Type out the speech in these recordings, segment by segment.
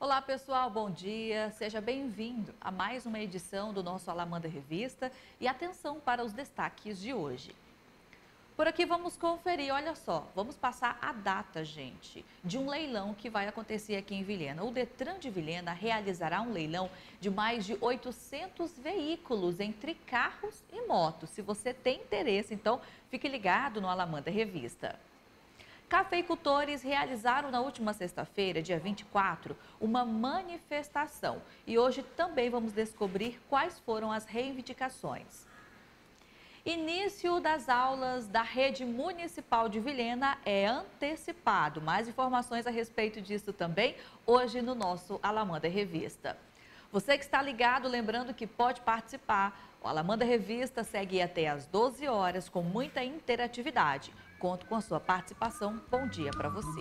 Olá pessoal, bom dia, seja bem-vindo a mais uma edição do nosso Alamanda Revista e atenção para os destaques de hoje. Por aqui vamos conferir, olha só, vamos passar a data, gente, de um leilão que vai acontecer aqui em Vilhena. O Detran de Vilhena realizará um leilão de mais de 800 veículos entre carros e motos. Se você tem interesse, então fique ligado no Alamanda Revista. Cafeicultores realizaram na última sexta-feira, dia 24, uma manifestação e hoje também vamos descobrir quais foram as reivindicações. Início das aulas da Rede Municipal de Vilhena é antecipado. Mais informações a respeito disso também hoje no nosso Alamanda Revista. Você que está ligado, lembrando que pode participar. O Alamanda Revista segue até às 12 horas com muita interatividade. Conto com a sua participação. Bom dia para você.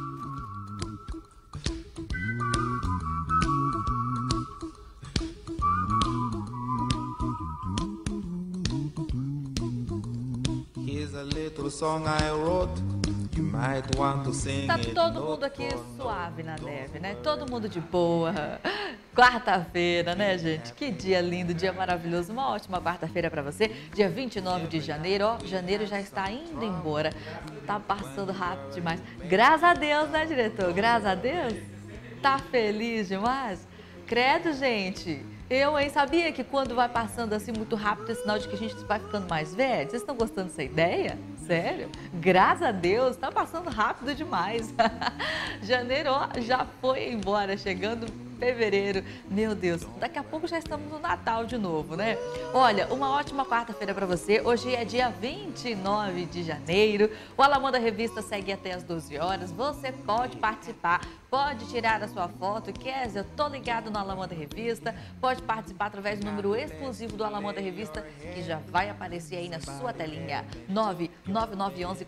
Here's a little song I wrote. You might want to sing Tá it. todo mundo aqui suave na neve, né? Todo mundo de boa. Quarta-feira, né, gente? Que dia lindo, dia maravilhoso. Uma ótima quarta-feira para você. Dia 29 de janeiro. Ó, janeiro já está indo embora. Tá passando rápido demais. Graças a Deus, né, diretor? Graças a Deus. Tá feliz demais? Credo, gente. Eu, hein? Sabia que quando vai passando assim muito rápido é sinal de que a gente vai ficando mais velho? Vocês estão gostando dessa ideia? Sério? Graças a Deus, tá passando rápido demais. Janeiro ó, já foi embora, chegando fevereiro. Meu Deus, daqui a pouco já estamos no Natal de novo, né? Olha, uma ótima quarta-feira para você. Hoje é dia 29 de janeiro. O Alamanda Revista segue até às 12 horas. Você pode participar, pode tirar a sua foto. Kézia, eu tô ligado no Alamanda Revista. Pode participar através do número exclusivo do Alamanda Revista, que já vai aparecer aí na sua telinha. 99911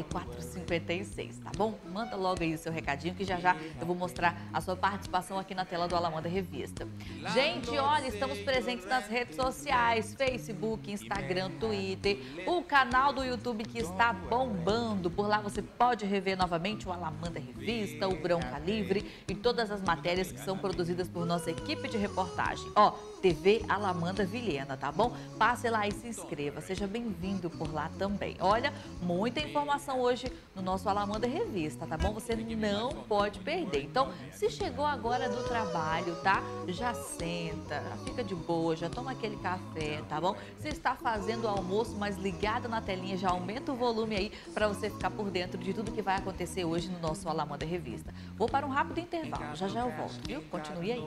4456, tá bom? Manda logo aí o seu recadinho que já eu vou mostrar a sua participação aqui na tela do Alamanda Revista. Gente, olha, estamos presentes nas redes sociais, Facebook, Instagram, Twitter, o canal do YouTube que está bombando. Por lá você pode rever novamente o Alamanda Revista, o Bronca Livre e todas as matérias que são produzidas por nossa equipe de reportagem. Ó, TV Alamanda Vilhena, tá bom? Passe lá e se inscreva, seja bem-vindo por lá também. Olha, muita informação hoje no nosso Alamanda Revista, tá bom? Você não pode perder. Então, se chegou agora do trabalho, tá? Já senta, já fica de boa, já toma aquele café, tá bom? Se está fazendo o almoço, mas ligado na telinha, já aumenta o volume aí para você ficar por dentro de tudo que vai acontecer hoje no nosso Alamanda Revista. Vou para um rápido intervalo, já eu volto, viu? Continue aí.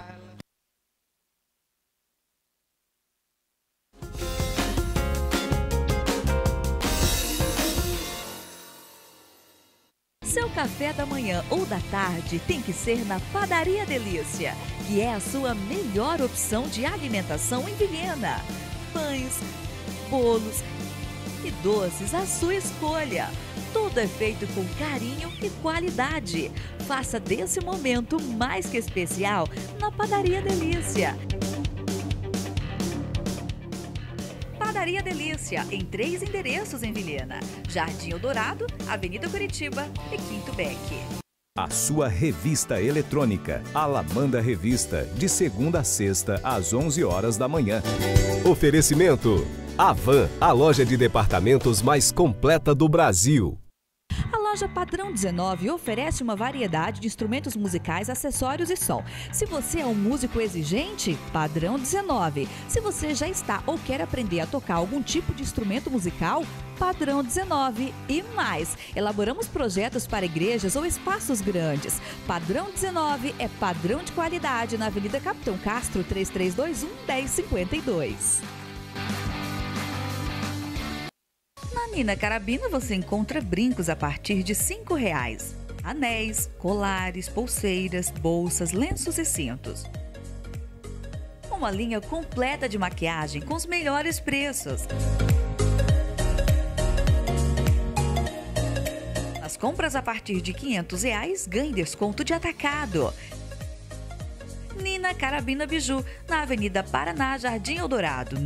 Seu café da manhã ou da tarde tem que ser na Padaria Delícia, que é a sua melhor opção de alimentação em Vilhena. Pães, bolos e doces à sua escolha. Tudo é feito com carinho e qualidade. Faça desse momento mais que especial na Padaria Delícia. Padaria Delícia, em 3 endereços em Vilhena: Jardim Eldorado, Avenida Curitiba e Quinto Beck. A sua revista eletrônica, Alamanda Revista, de segunda a sexta, às 11 horas da manhã. Oferecimento: Avan, a loja de departamentos mais completa do Brasil. A loja Padrão 19 oferece uma variedade de instrumentos musicais, acessórios e som. Se você é um músico exigente, Padrão 19. Se você já está ou quer aprender a tocar algum tipo de instrumento musical, Padrão 19 e mais. Elaboramos projetos para igrejas ou espaços grandes. Padrão 19 é padrão de qualidade na Avenida Capitão Castro, 3321-1052. Na Nina Carabina você encontra brincos a partir de R$ 5,00. Anéis, colares, pulseiras, bolsas, lenços e cintos. Uma linha completa de maquiagem com os melhores preços. Nas compras a partir de R$ 500, ganhe desconto de atacado. Nina Carabina Biju, na Avenida Paraná, Jardim Eldorado,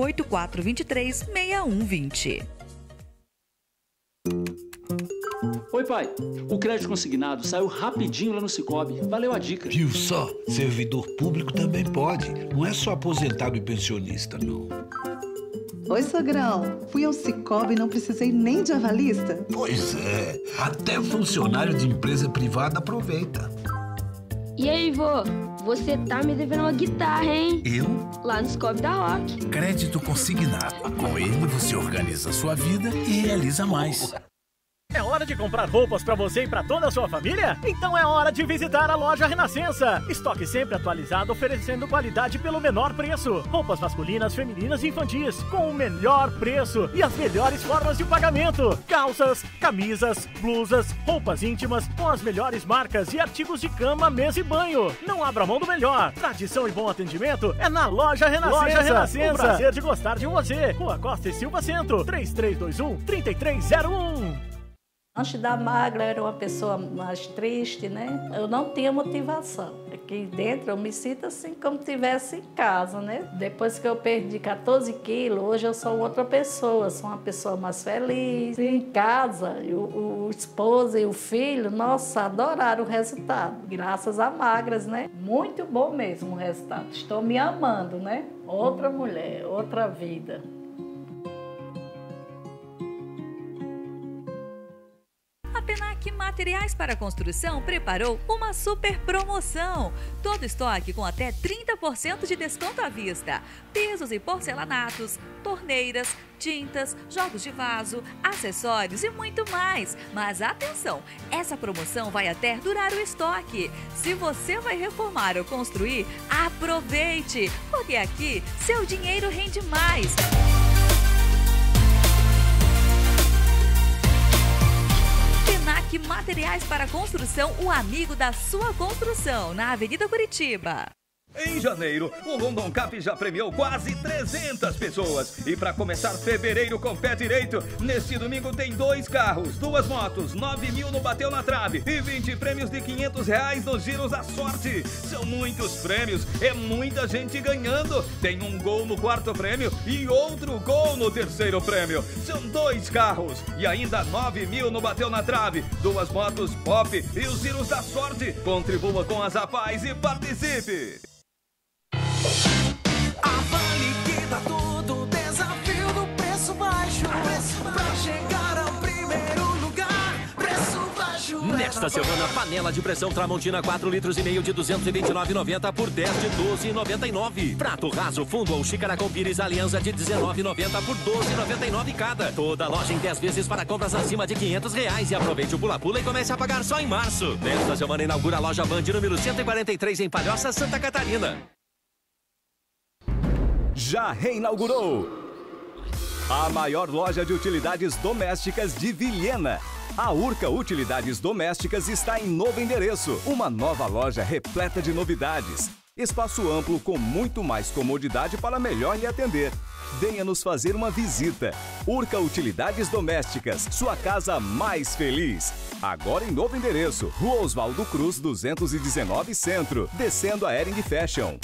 98423-6120. Oi, pai. O crédito consignado saiu rapidinho lá no Cicobi. Valeu a dica. Viu só? Servidor público também pode. Não é só aposentado e pensionista, não. Oi, sogrão. Fui ao Cicobi e não precisei nem de avalista? Pois é. Até funcionário de empresa privada aproveita. E aí, vô? Você tá me devendo uma guitarra, hein? Eu? Lá no Cicobi da Rock. Crédito consignado. Com ele, você organiza a sua vida e realiza mais. É hora de comprar roupas para você e para toda a sua família? Então é hora de visitar a loja Renascença. Estoque sempre atualizado, oferecendo qualidade pelo menor preço. Roupas masculinas, femininas e infantis, com o melhor preço e as melhores formas de pagamento. Calças, camisas, blusas, roupas íntimas, com as melhores marcas e artigos de cama, mesa e banho. Não abra mão do melhor. Tradição e bom atendimento é na loja Renascença. Loja Renascença. O prazer de gostar de você. Rua Costa e Silva Centro, 3321-3301. Antes da magra, eu era uma pessoa mais triste, né? Eu não tinha motivação. Aqui dentro eu me sinto assim como se estivesse em casa, né? Depois que eu perdi 14 quilos, hoje eu sou outra pessoa. Sou uma pessoa mais feliz. Em casa, o esposo e o filho, nossa, adoraram o resultado. Graças a magras, né? Muito bom mesmo o resultado. Estou me amando, né? Outra mulher, outra vida. A Penac Materiais para Construção preparou uma super promoção. Todo estoque com até 30% de desconto à vista. Pisos e porcelanatos, torneiras, tintas, jogos de vaso, acessórios e muito mais. Mas atenção, essa promoção vai até durar o estoque. Se você vai reformar ou construir, aproveite, porque aqui seu dinheiro rende mais. Penac Materiais para Construção, o amigo da sua construção, na Avenida Curitiba. Em janeiro, o London Cup já premiou quase 300 pessoas. E para começar fevereiro com pé direito, neste domingo tem 2 carros, 2 motos, 9 mil no Bateu na Trave e 20 prêmios de R$500 nos Giros da Sorte. São muitos prêmios, é muita gente ganhando. Tem um gol no 4º prêmio e outro gol no 3º prêmio. São 2 carros e ainda 9 mil no Bateu na Trave, 2 motos Pop e os Giros da Sorte. Contribua com as APAES e participe! A Van liquida tudo, desafio do preço baixo. Pra chegar ao primeiro lugar, preço baixo. Nesta semana, panela de pressão Tramontina 4,5 litros de R$229,90 por 10 de R$12,99. Prato raso fundo ou xícara com pires Aliança de R$19,90 por R$12,99 cada. Toda loja em 10 vezes para compras acima de R$500 e aproveite o pula-pula e comece a pagar só em março. Nesta semana inaugura a loja Band número 143 em Palhoça, Santa Catarina. Já reinaugurou a maior loja de utilidades domésticas de Vilhena. A Urca Utilidades Domésticas está em novo endereço. Uma nova loja repleta de novidades. Espaço amplo com muito mais comodidade para melhor lhe atender. Venha nos fazer uma visita. Urca Utilidades Domésticas, sua casa mais feliz. Agora em novo endereço. Rua Oswaldo Cruz, 219 Centro. Descendo a Ering Fashion.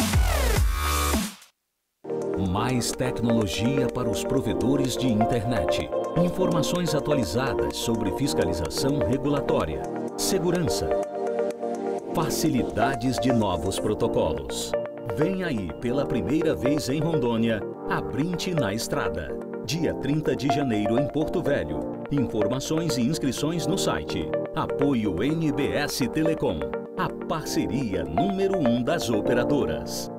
Mais tecnologia para os provedores de internet. Informações atualizadas sobre fiscalização regulatória, segurança. Facilidades de novos protocolos. Vem aí pela primeira vez em Rondônia, a Brint na Estrada. Dia 30 de janeiro em Porto Velho. Informações e inscrições no site. Apoio NBS Telecom. A parceria número 1 das operadoras.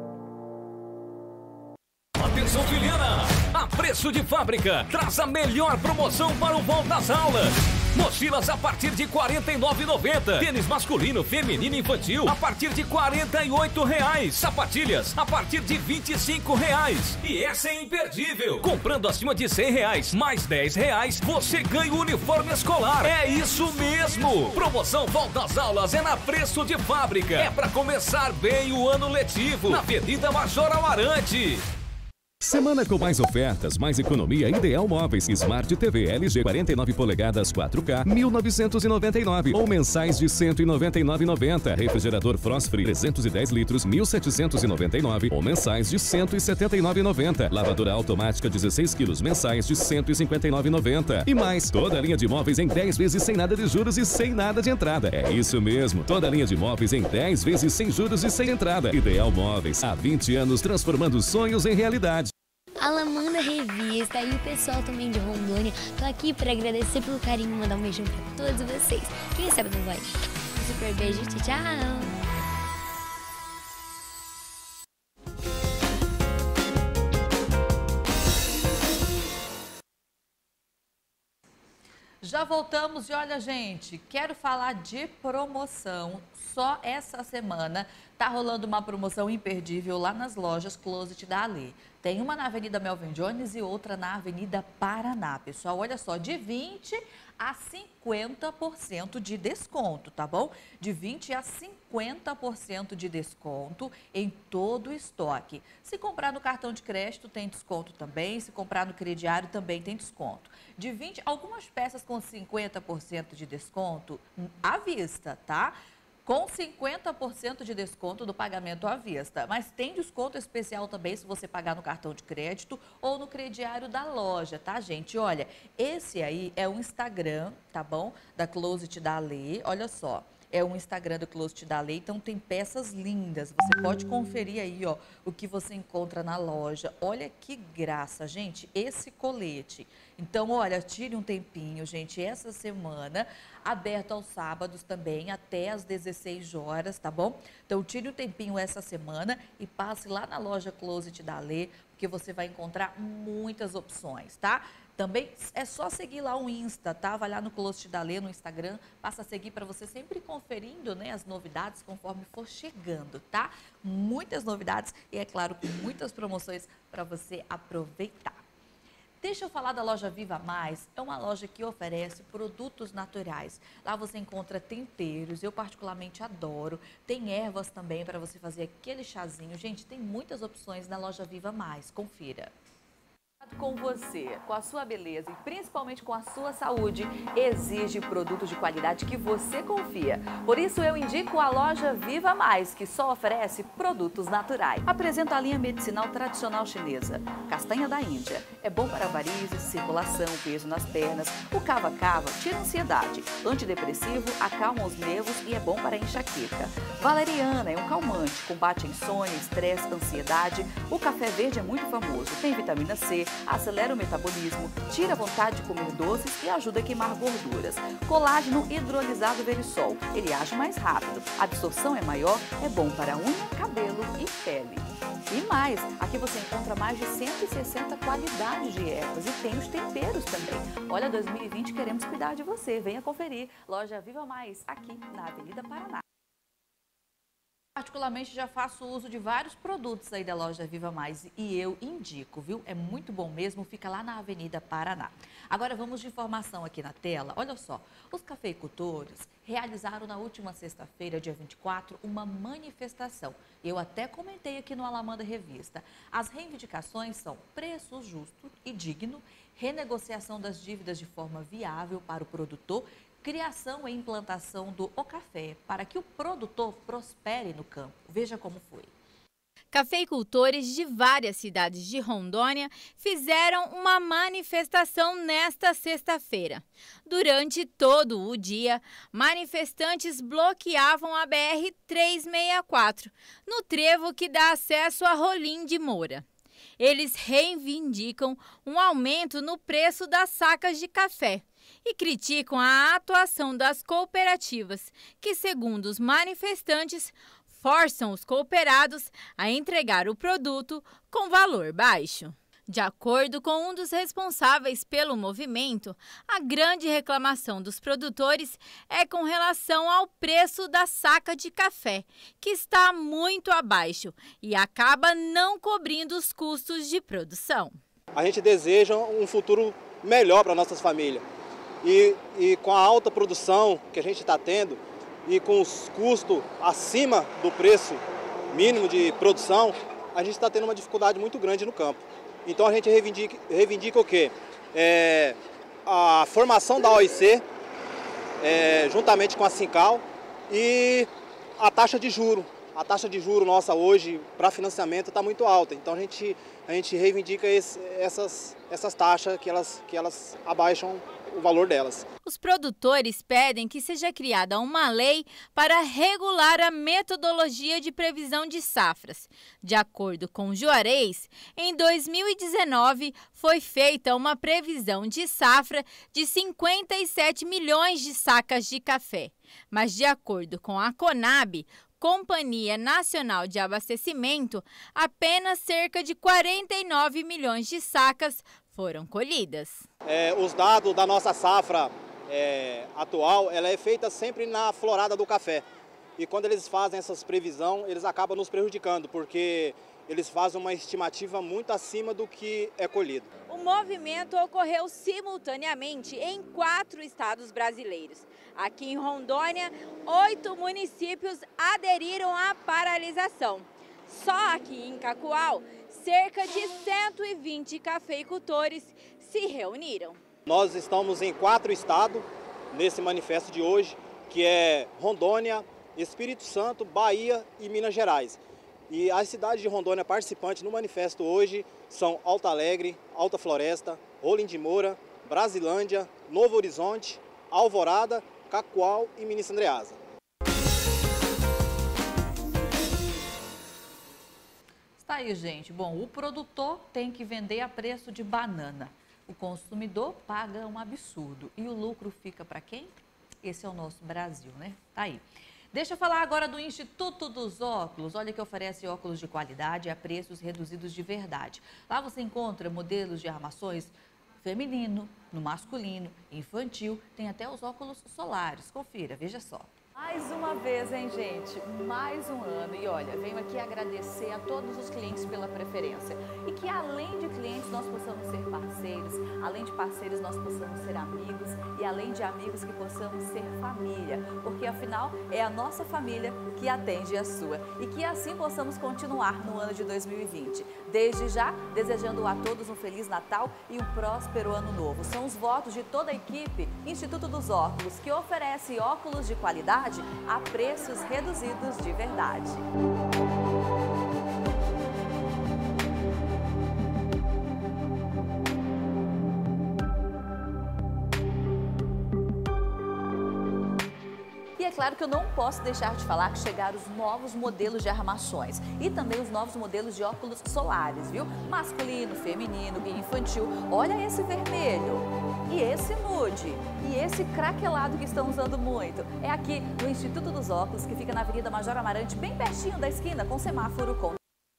Atenção, Vilhena! A preço de fábrica, traz a melhor promoção para o volta às aulas. Mochilas a partir de R$ 49,90. Tênis masculino, feminino e infantil a partir de R$ 48,00. Sapatilhas a partir de R$ 25,00. E essa é imperdível. Comprando acima de R$ 100 mais R$ 10, você ganha o uniforme escolar. É isso mesmo. Promoção volta às aulas é na preço de fábrica. É para começar bem o ano letivo. Na Avenida Major Amarante. Semana com mais ofertas, mais economia Ideal Móveis. Smart TV LG 49 polegadas 4K, 1.999 ou mensais de 199,90. Refrigerador Frost Free 310 litros, 1.799 ou mensais de 179,90. Lavadora automática 16 quilos, mensais de 159,90. E mais, toda a linha de móveis em 10 vezes sem nada de juros e sem nada de entrada. É isso mesmo, toda a linha de móveis em 10 vezes sem juros e sem entrada. Ideal Móveis, há 20 anos transformando sonhos em realidade. Alamanda Revista e o pessoal também de Rondônia. Tô aqui para agradecer pelo carinho e mandar um beijão para todos vocês. Quem sabe não vai? Um super beijo, tchau, tchau! Já voltamos e olha, gente, quero falar de promoção. Só essa semana tá rolando uma promoção imperdível lá nas lojas Closet da Ale. Tem uma na Avenida Melvin Jones e outra na Avenida Paraná. Pessoal, olha só, de 20% a 50% de desconto, tá bom? De 20% a 50% de desconto em todo o estoque. Se comprar no cartão de crédito, tem desconto também. Se comprar no crediário, também tem desconto. De 20%, algumas peças com 50% de desconto à vista, tá? Com 50% de desconto do pagamento à vista. Mas tem desconto especial também se você pagar no cartão de crédito ou no crediário da loja, tá, gente? Olha, esse aí é o Instagram, tá bom? Da Closet da Ale, olha só. É um Instagram do Closet da Ale, então tem peças lindas. Você pode conferir aí, ó, o que você encontra na loja. Olha que graça, gente, esse colete. Então, olha, tire um tempinho, gente, essa semana, aberto aos sábados também, até às 16 horas, tá bom? Então, tire um tempinho essa semana e passe lá na loja Closet da Ale, porque você vai encontrar muitas opções, tá? Também é só seguir lá o Insta, tá? Vai lá no Closet da Ale, no Instagram, passa a seguir para você sempre conferindo, né, as novidades conforme for chegando, tá? Muitas novidades e, é claro, com muitas promoções para você aproveitar. Deixa eu falar da loja Viva Mais, é uma loja que oferece produtos naturais. Lá você encontra temperos, eu particularmente adoro. Tem ervas também para você fazer aquele chazinho. Gente, tem muitas opções na loja Viva Mais, confira. Com você, com a sua beleza e principalmente com a sua saúde, exige produtos de qualidade que você confia. Por isso eu indico a loja Viva Mais, que só oferece produtos naturais. Apresento a linha medicinal tradicional chinesa, castanha da Índia. É bom para varizes, circulação, peso nas pernas. O cava-cava tira ansiedade. Antidepressivo, acalma os nervos e é bom para enxaqueca. Valeriana é um calmante, combate insônia, estresse, ansiedade. O café verde é muito famoso, tem vitamina C, acelera o metabolismo, tira a vontade de comer doces e ajuda a queimar gorduras. Colágeno hidrolisado Verisol, ele age mais rápido, a absorção é maior, é bom para unha, cabelo e pele. E mais, aqui você encontra mais de 160 qualidades de ervas e tem os temperos também. Olha, 2020 queremos cuidar de você, venha conferir. Loja Viva Mais, aqui na Avenida Paraná. Particularmente já faço uso de vários produtos aí da loja Viva Mais e eu indico, viu? É muito bom mesmo, fica lá na Avenida Paraná. Agora vamos de informação aqui na tela. Olha só, os cafeicultores realizaram na última sexta-feira, dia 24, uma manifestação. Eu até comentei aqui no Alamanda Revista. As reivindicações são preço justo e digno, renegociação das dívidas de forma viável para o produtor, criação e implantação do O-Café, para que o produtor prospere no campo. Veja como foi. Cafeicultores de várias cidades de Rondônia fizeram uma manifestação nesta sexta-feira. Durante todo o dia, manifestantes bloqueavam a BR-364, no trevo que dá acesso a Rolim de Moura. Eles reivindicam um aumento no preço das sacas de café e criticam a atuação das cooperativas, que, segundo os manifestantes, forçam os cooperados a entregar o produto com valor baixo. De acordo com um dos responsáveis pelo movimento, a grande reclamação dos produtores é com relação ao preço da saca de café, que está muito abaixo e acaba não cobrindo os custos de produção. A gente deseja um futuro melhor para nossas famílias. E com a alta produção que a gente está tendo e com os custos acima do preço mínimo de produção, a gente está tendo uma dificuldade muito grande no campo. Então a gente reivindica o quê? A formação da OIC, juntamente com a Sincal, e a taxa de juro. A taxa de juro nossa hoje para financiamento está muito alta, então a gente reivindica essas taxas que elas abaixam o valor delas. Os produtores pedem que seja criada uma lei para regular a metodologia de previsão de safras. De acordo com Juarez, em 2019 foi feita uma previsão de safra de 57 milhões de sacas de café. Mas de acordo com a Conab, Companhia Nacional de Abastecimento, apenas cerca de 49 milhões de sacas foram colhidas. Os dados da nossa safra atual, ela é feita sempre na florada do café. E quando eles fazem essas previsões, eles acabam nos prejudicando, porque eles fazem uma estimativa muito acima do que é colhido. O movimento ocorreu simultaneamente em 4 estados brasileiros. Aqui em Rondônia, 8 municípios aderiram à paralisação. Só aqui em Cacoal, cerca de 120 cafeicultores se reuniram. Nós estamos em 4 estados nesse manifesto de hoje, que é Rondônia, Espírito Santo, Bahia e Minas Gerais. E as cidades de Rondônia participantes no manifesto hoje são Alto Alegre, Alta Floresta, Rolim de Moura, Brasilândia, Novo Horizonte, Alvorada, Cacoal e Ministro Andreasa. Está aí, gente. Bom, o produtor tem que vender a preço de banana. O consumidor paga um absurdo. E o lucro fica para quem? Esse é o nosso Brasil, né? Tá aí. Deixa eu falar agora do Instituto dos Óculos. Olha que oferece óculos de qualidade a preços reduzidos de verdade. Lá você encontra modelos de armações feminino, no masculino, infantil, tem até os óculos solares. Confira, veja só. Mais uma vez, hein, gente? Mais um ano. E olha, venho aqui agradecer a todos os clientes pela preferência. E que além de clientes, nós possamos ser parceiros. Além de parceiros, nós possamos ser amigos. E além de amigos, que possamos ser família. Porque afinal, é a nossa família que atende a sua. E que assim possamos continuar no ano de 2020. Desde já, desejando a todos um Feliz Natal e um próspero Ano Novo. São os votos de toda a equipe Instituto dos Óculos, que oferece óculos de qualidade a preços reduzidos de verdade. E é claro que eu não posso deixar de falar que chegaram os novos modelos de armações e também os novos modelos de óculos solares, viu? Masculino, feminino e infantil. Olha esse vermelho e esse nude e esse craquelado que estão usando muito. É aqui no Instituto dos Óculos, que fica na Avenida Major Amarante, bem pertinho da esquina com semáforo com.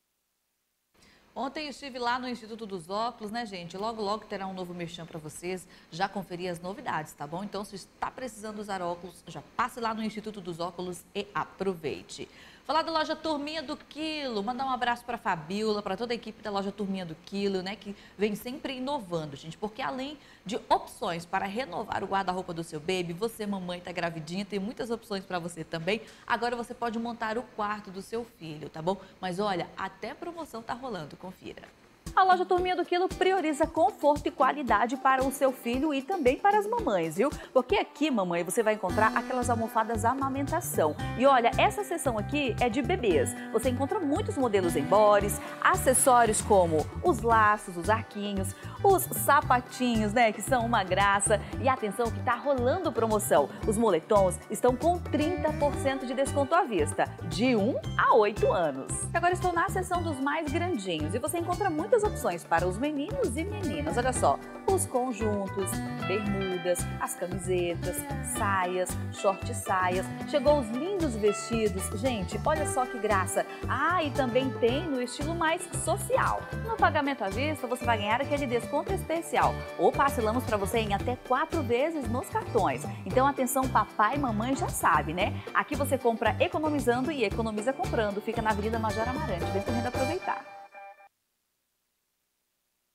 Ontem eu estive lá no Instituto dos Óculos, né, gente? Logo, logo terá um novo merchan para vocês. Já conferi as novidades, tá bom? Então, se está precisando usar óculos, já passe lá no Instituto dos Óculos e aproveite. Falar da loja Turminha do Quilo, mandar um abraço para a Fabiola, para toda a equipe da loja Turminha do Quilo, né, que vem sempre inovando, gente, porque além de opções para renovar o guarda-roupa do seu baby, você, mamãe, está gravidinha, tem muitas opções para você também. Agora você pode montar o quarto do seu filho, tá bom? Mas olha, até promoção tá rolando, confira. A loja Turminha do Quilo prioriza conforto e qualidade para o seu filho e também para as mamães, viu? Porque aqui, mamãe, você vai encontrar aquelas almofadas amamentação. E olha, essa seção aqui é de bebês. Você encontra muitos modelos em bores, acessórios como os laços, os arquinhos, os sapatinhos, né, que são uma graça. E atenção que tá rolando promoção. Os moletons estão com 30% de desconto à vista, de 1 a 8 anos. Agora estou na seção dos mais grandinhos e você encontra muitas opções para os meninos e meninas. Olha só, os conjuntos, bermudas, as camisetas, saias, short saias. Chegou os lindos vestidos. Gente, olha só que graça. Ah, e também tem no estilo mais social. No pagamento à vista, você vai ganhar aquele desconto especial. Ou parcelamos para você em até 4 vezes nos cartões. Então, atenção, papai e mamãe já sabe, né? Aqui você compra economizando e economiza comprando. Fica na Avenida Major Amarante. Vem correndo aproveitar.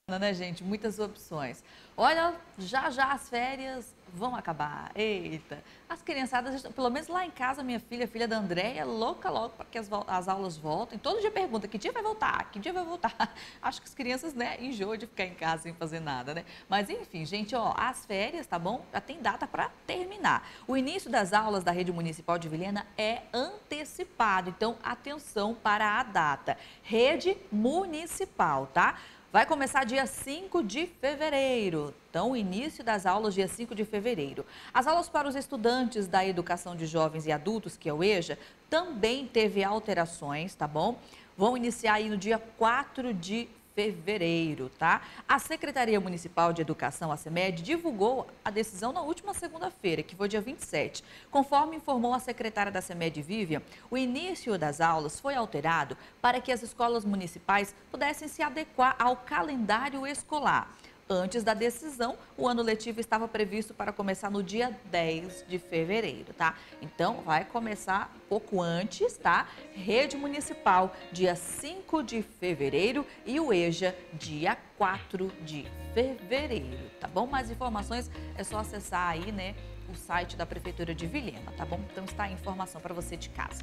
Né, gente? Muitas opções. Olha, já as férias vão acabar. Eita! As criançadas, pelo menos lá em casa, minha filha da Andréia, louca logo para que as aulas voltem. Todo dia pergunta, que dia vai voltar? Que dia vai voltar? Acho que as crianças, né, enjoam de ficar em casa sem fazer nada, né? Mas enfim, gente, ó, as férias, tá bom? Já tem data para terminar. O início das aulas da Rede Municipal de Vilhena é antecipado, então atenção para a data. Rede Municipal, tá? Vai começar dia 5 de fevereiro. Então, o início das aulas dia 5 de fevereiro. As aulas para os estudantes da Educação de Jovens e Adultos, que é o EJA, também teve alterações, tá bom? Vão iniciar aí no dia 4 de fevereiro, tá? A Secretaria Municipal de Educação, a SEMED, divulgou a decisão na última segunda-feira, que foi dia 27. Conforme informou a secretária da SEMED, Vivian, o início das aulas foi alterado para que as escolas municipais pudessem se adequar ao calendário escolar. Antes da decisão, o ano letivo estava previsto para começar no dia 10 de fevereiro, tá? Então, vai começar um pouco antes, tá? Rede Municipal, dia 5 de fevereiro e o EJA, dia 4 de fevereiro, tá bom? Mais informações é só acessar aí, né, o site da Prefeitura de Vilhena, tá bom? Então, está a informação para você de casa.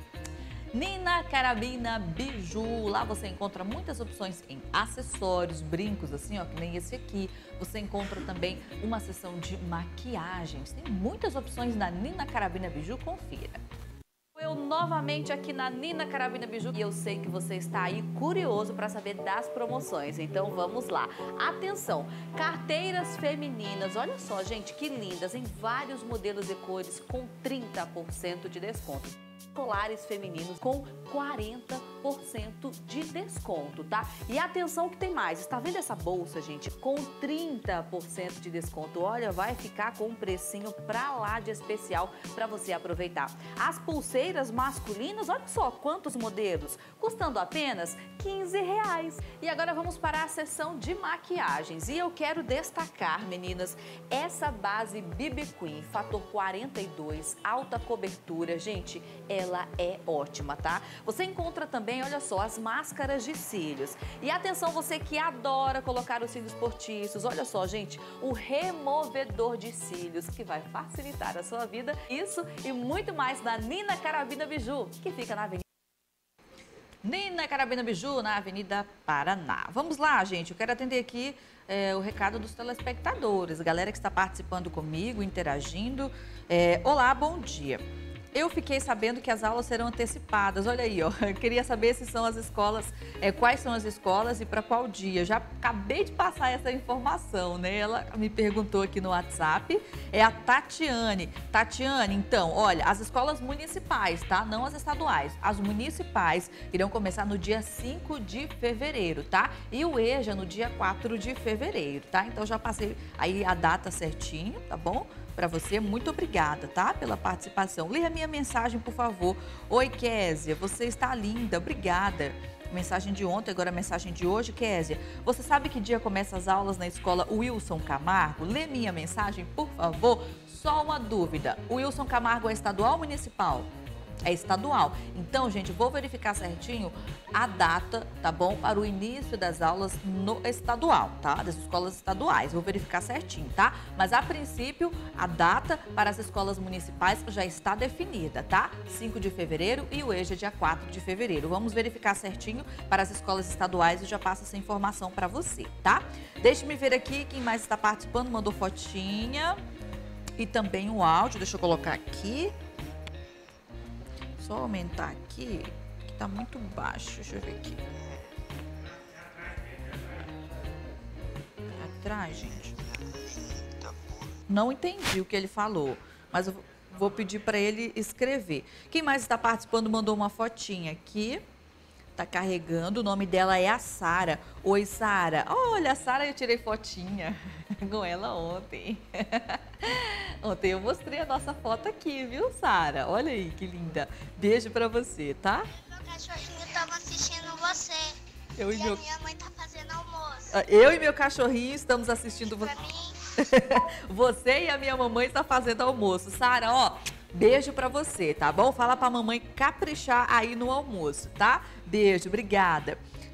Nina Carabina Biju, lá você encontra muitas opções em acessórios, brincos, assim, ó, que nem esse aqui. Você encontra também uma seção de maquiagens. Tem muitas opções na Nina Carabina Biju, confira. Eu novamente aqui na Nina Carabina Biju e eu sei que você está aí curioso para saber das promoções, então vamos lá. Atenção, carteiras femininas, olha só, gente, que lindas, em vários modelos e cores com 30% de desconto. Colares femininos com 40% de desconto, tá? E atenção que tem mais, está vendo essa bolsa, gente? Com 30% de desconto, olha, vai ficar com um precinho pra lá de especial para você aproveitar. As pulseiras masculinas, olha só quantos modelos, custando apenas R$15. E agora vamos para a seção de maquiagens. E eu quero destacar, meninas, essa base BB Queen, fator 42, alta cobertura, gente, ela é ótima, tá? Você encontra também, olha só, as máscaras de cílios. E atenção, você que adora colocar os cílios postiços, olha só, gente, o removedor de cílios, que vai facilitar a sua vida. Isso e muito mais na Nina Carabina Biju, que fica na Avenida Nina Carabina Biju, na Avenida Paraná. Vamos lá, gente, eu quero atender aqui o recado dos telespectadores, a galera que está participando comigo, interagindo. Olá, bom dia. Eu fiquei sabendo que as aulas serão antecipadas. Olha aí, ó. Eu queria saber se são as escolas, quais são as escolas e para qual dia. Já acabei de passar essa informação, né? Ela me perguntou aqui no WhatsApp. É a Tatiane. Tatiane, então, olha, as escolas municipais, tá? Não as estaduais. As municipais irão começar no dia 5 de fevereiro, tá? E o EJA no dia 4 de fevereiro, tá? Então, já passei aí a data certinho, tá bom? Para você, muito obrigada, tá? Pela participação. Leia a minha mensagem, por favor. Oi, Késia, você está linda, obrigada. Mensagem de ontem, agora a mensagem de hoje, Késia. Você sabe que dia começa as aulas na escola Wilson Camargo? Lê minha mensagem, por favor. Só uma dúvida, o Wilson Camargo é estadual ou municipal? É estadual. Então, gente, vou verificar certinho a data, tá bom? Para o início das aulas no estadual, tá? Das escolas estaduais. Vou verificar certinho, tá? Mas, a princípio, a data para as escolas municipais já está definida, tá? 5 de fevereiro e o EJA dia 4 de fevereiro. Vamos verificar certinho para as escolas estaduais e já passo essa informação para você, tá? Deixe-me ver aqui quem mais está participando. Mandou fotinha e também o áudio. Deixa eu colocar aqui. Só aumentar aqui, que tá muito baixo. Deixa eu ver aqui. Atrás, gente. Não entendi o que ele falou, mas eu vou pedir para ele escrever. Quem mais está participando mandou uma fotinha aqui. Tá carregando, o nome dela é a Sara. Oi, Sara. Olha, a Sara, eu tirei fotinha com ela ontem. Ontem eu mostrei a nossa foto aqui, viu, Sara? Olha aí, que linda. Beijo pra você, tá? Meu cachorrinho tava assistindo você. A minha mãe tá fazendo almoço. Eu e meu cachorrinho estamos assistindo você. Você e a minha mamãe estão fazendo almoço. Sara, ó, beijo pra você, tá bom? Fala pra mamãe caprichar aí no almoço, tá? Beijo, obrigada.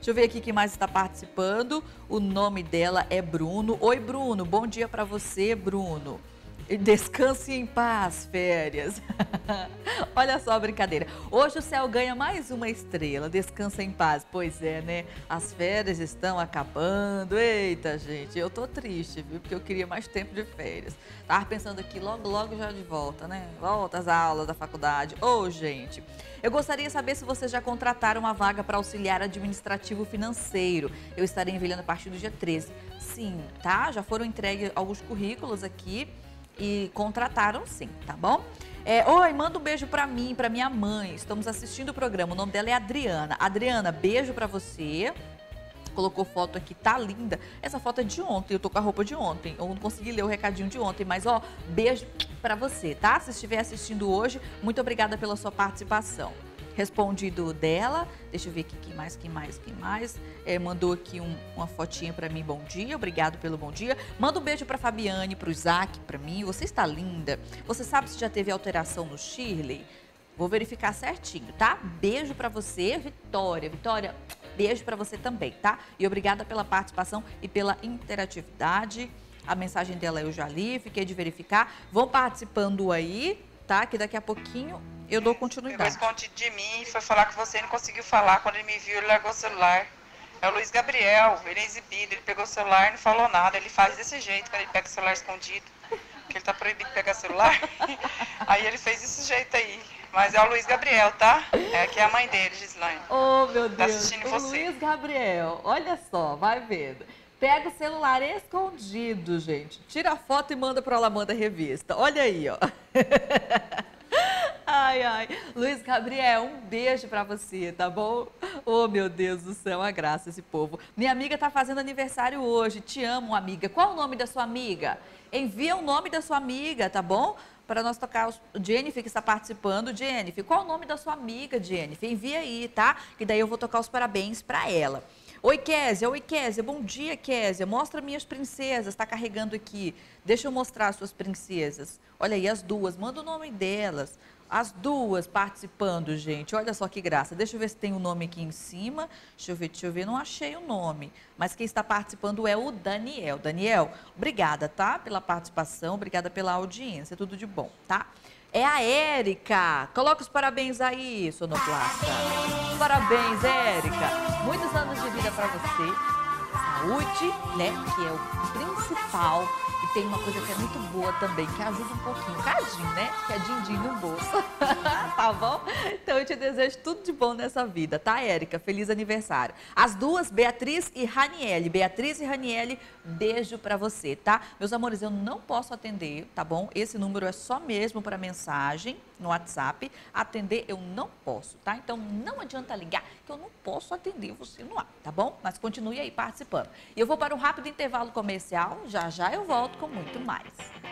Deixa eu ver aqui quem mais está participando. O nome dela é Bruno. Oi, Bruno. Bom dia para você, Bruno. Descanse em paz, férias. Olha só a brincadeira. Hoje o céu ganha mais uma estrela. Descansa em paz. Pois é, né? As férias estão acabando. Eita, gente, eu tô triste, viu? Porque eu queria mais tempo de férias. Tava pensando aqui logo já de volta, né? Volta às aulas da faculdade. Ô, gente, eu gostaria de saber se vocês já contrataram uma vaga para auxiliar administrativo financeiro. Eu estarei enviando a partir do dia 13. Sim, tá? Já foram entregues alguns currículos aqui. E contrataram sim, tá bom? Oi, manda um beijo pra mim, pra minha mãe. Estamos assistindo o programa, o nome dela é Adriana. Adriana, beijo pra você. Colocou foto aqui, tá linda. Essa foto é de ontem, eu tô com a roupa de ontem. Eu não consegui ler o recadinho de ontem, mas ó, beijo pra você, tá? Se estiver assistindo hoje, muito obrigada pela sua participação. Respondido dela, deixa eu ver aqui, quem mais? Mandou aqui uma fotinha pra mim, bom dia, obrigado pelo bom dia. Manda um beijo pra Fabiane, pro Isaac, pra mim, você está linda. Você sabe se já teve alteração no Shirley? Vou verificar certinho, tá? Beijo pra você, Vitória. Vitória, beijo pra você também, tá? E obrigada pela participação e pela interatividade. A mensagem dela eu já li, fiquei de verificar. Vão participando aí, tá? Que daqui a pouquinho eu dou continuidade. Pegou escondido de mim e foi falar com você e não conseguiu falar. Quando ele me viu, ele largou o celular. É o Luiz Gabriel, ele é exibido, ele pegou o celular e não falou nada. Ele faz desse jeito, quando ele pega o celular escondido, porque ele tá proibido de pegar celular. Aí ele fez desse jeito aí. Mas é o Luiz Gabriel, tá? Que é a mãe dele, Gislaine. Oh, meu Deus. Tá assistindo você. Luiz Gabriel, olha só, vai vendo. Pega o celular escondido, gente. Tira a foto e manda para a Alamanda Revista. Olha aí, ó. Ai, Luiz Gabriel, um beijo pra você, tá bom? Oh, meu Deus do céu, a graça esse povo. Minha amiga tá fazendo aniversário hoje, te amo, amiga. Qual o nome da sua amiga? Envia o nome da sua amiga, tá bom? Para nós tocar, Jennifer que está participando. Jennifer, qual o nome da sua amiga, Jennifer? Envia aí, tá? Que daí eu vou tocar os parabéns pra ela. Oi, Késia, bom dia, Késia. Mostra minhas princesas, tá carregando aqui. Deixa eu mostrar as suas princesas. Olha aí, as duas, manda o nome delas. As duas participando, gente. Olha só que graça. Deixa eu ver se tem o nome aqui em cima. Deixa eu ver. Não achei o nome. Mas quem está participando é o Daniel. Daniel, obrigada, tá? Pela participação, obrigada pela audiência. Tudo de bom, tá? É a Érica. Coloca os parabéns aí, sonoplasta. Parabéns, Érica. Muitos anos de vida para você. Saúde, né? Que é o principal. E tem uma coisa que é muito boa também, que ajuda um pouquinho. Cadinho, né? Que é din-din no bolso. Tá bom? Então eu te desejo tudo de bom nessa vida, tá, Érica? Feliz aniversário. As duas, Beatriz e Raniele. Beatriz e Raniele, beijo pra você, tá? Meus amores, eu não posso atender, tá bom? Esse número é só mesmo para mensagem no WhatsApp. Atender eu não posso, tá? Então não adianta ligar, que eu não posso atender você no ar, tá bom? Mas continue aí participando. E eu vou para um rápido intervalo comercial. Já eu volto com muito mais.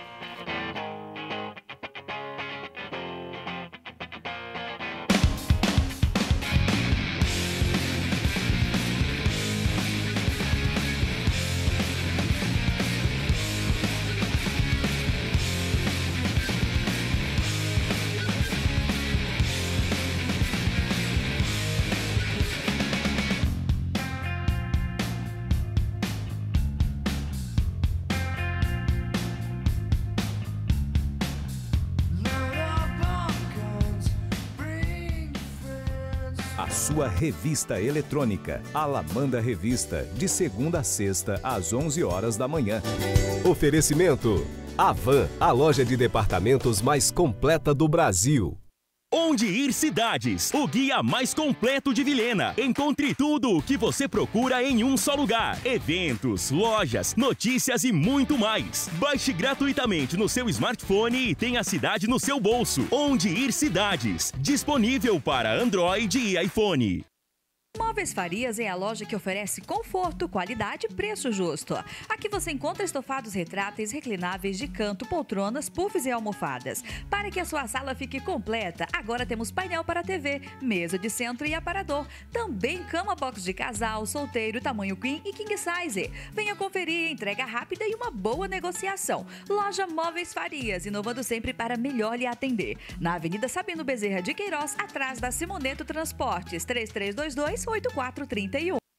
Sua revista eletrônica, Alamanda Revista, de segunda a sexta, às 11 horas da manhã. Oferecimento: Avan, a loja de departamentos mais completa do Brasil. Onde Ir Cidades, o guia mais completo de Vilhena. Encontre tudo o que você procura em um só lugar. Eventos, lojas, notícias e muito mais. Baixe gratuitamente no seu smartphone e tenha a cidade no seu bolso. Onde Ir Cidades, disponível para Android e iPhone. Móveis Farias é a loja que oferece conforto, qualidade e preço justo. Aqui você encontra estofados retráteis, reclináveis de canto, poltronas, puffs e almofadas. Para que a sua sala fique completa, agora temos painel para TV, mesa de centro e aparador. Também cama box de casal, solteiro, tamanho queen e king size. Venha conferir, entrega rápida e uma boa negociação. Loja Móveis Farias, inovando sempre para melhor lhe atender. Na Avenida Sabino Bezerra de Queiroz, atrás da Simoneto Transportes, 3322-8431.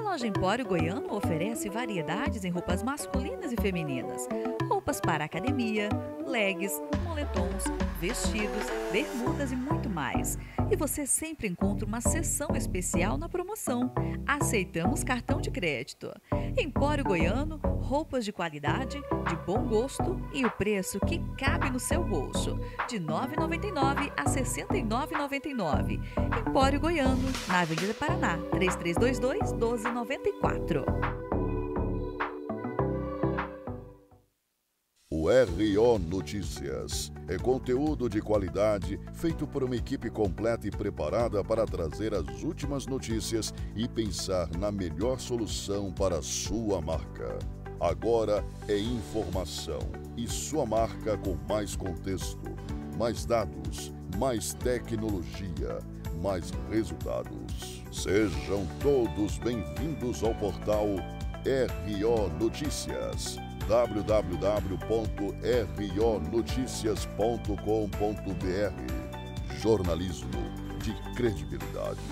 loja Empório Goiano oferece variedades em roupas masculinas e femininas, roupas para academia, leggings, moletons, vestidos, bermudas e muito mais. E você sempre encontra uma seção especial na promoção. Aceitamos cartão de crédito. Empório Goiano, roupas de qualidade, de bom gosto e o preço que cabe no seu bolso. De R$ 9,99 a R$ 69,99. Empório Goiano, na Avenida Paraná, 3322-1294. O RO Notícias é conteúdo de qualidade feito por uma equipe completa e preparada para trazer as últimas notícias e pensar na melhor solução para a sua marca. Agora é informação e sua marca com mais contexto, mais dados, mais tecnologia, mais resultados. Sejam todos bem-vindos ao portal RO Notícias. www.ronoticias.com.br. Jornalismo de credibilidade.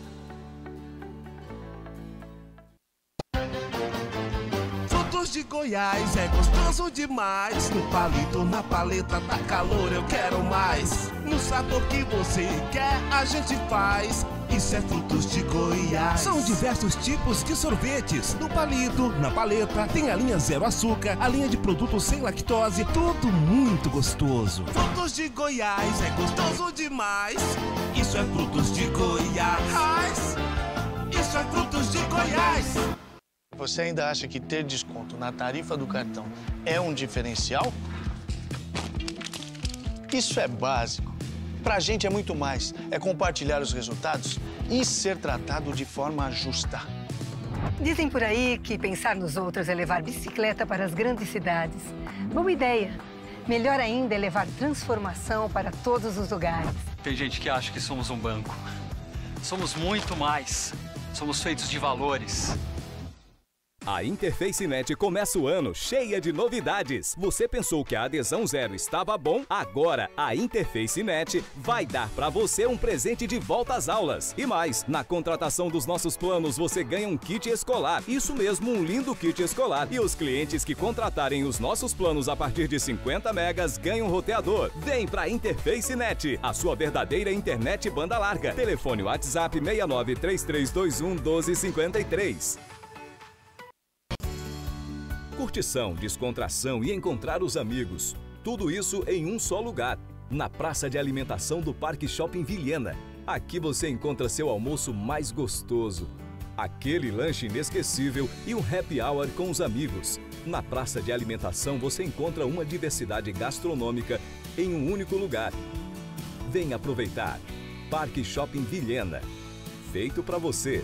Frutos de Goiás é gostoso demais. No palito, na paleta, tá calor, eu quero mais. No sabor que você quer, a gente faz. Isso é Frutos de Goiás. São diversos tipos de sorvetes. No palito, na paleta, tem a linha zero açúcar, a linha de produtos sem lactose, tudo muito gostoso. Frutos de Goiás é gostoso demais. Isso é Frutos de Goiás. Isso é Frutos de Goiás. Você ainda acha que ter desconto na tarifa do cartão é um diferencial? Isso é básico. Pra gente é muito mais. É compartilhar os resultados e ser tratado de forma justa. Dizem por aí que pensar nos outros é levar bicicleta para as grandes cidades. Boa ideia. Melhor ainda é levar transformação para todos os lugares. Tem gente que acha que somos um banco. Somos muito mais. Somos feitos de valores. A Interface Net começa o ano cheia de novidades. Você pensou que a adesão zero estava bom? Agora a Interface Net vai dar para você um presente de volta às aulas. E mais, na contratação dos nossos planos você ganha um kit escolar. Isso mesmo, um lindo kit escolar. E os clientes que contratarem os nossos planos a partir de 50 megas ganham um roteador. Vem pra Interface Net, a sua verdadeira internet banda larga. Telefone WhatsApp 6933211253. Curtição, descontração e encontrar os amigos. Tudo isso em um só lugar. Na praça de alimentação do Parque Shopping Vilhena. Aqui você encontra seu almoço mais gostoso. Aquele lanche inesquecível e um happy hour com os amigos. Na praça de alimentação você encontra uma diversidade gastronômica em um único lugar. Venha aproveitar. Parque Shopping Vilhena. Feito para você.